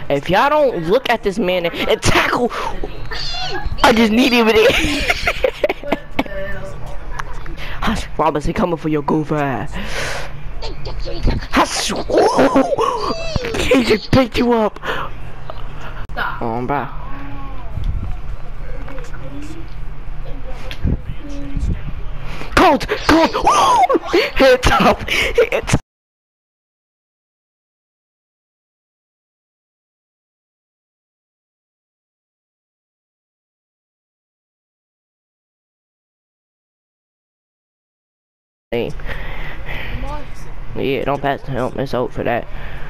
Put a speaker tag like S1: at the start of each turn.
S1: If y'all don't look at this man and tackle, I just need him in it. Robinson coming for your goof ass. He just picked you up.
S2: Stop.
S1: Oh, bro. Cold. Hit up. Hit. Hey. Yeah, don't pass the helmet. It's out for that.